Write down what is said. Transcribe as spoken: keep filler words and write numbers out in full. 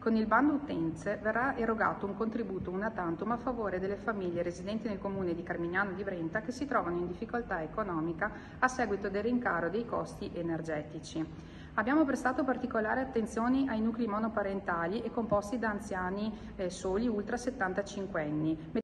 Con il bando utenze verrà erogato un contributo una tantum a favore delle famiglie residenti nel comune di Carmignano di Brenta che si trovano in difficoltà economica a seguito del rincaro dei costi energetici. Abbiamo prestato particolare attenzione ai nuclei monoparentali e composti da anziani eh, soli ultra settantacinque anni.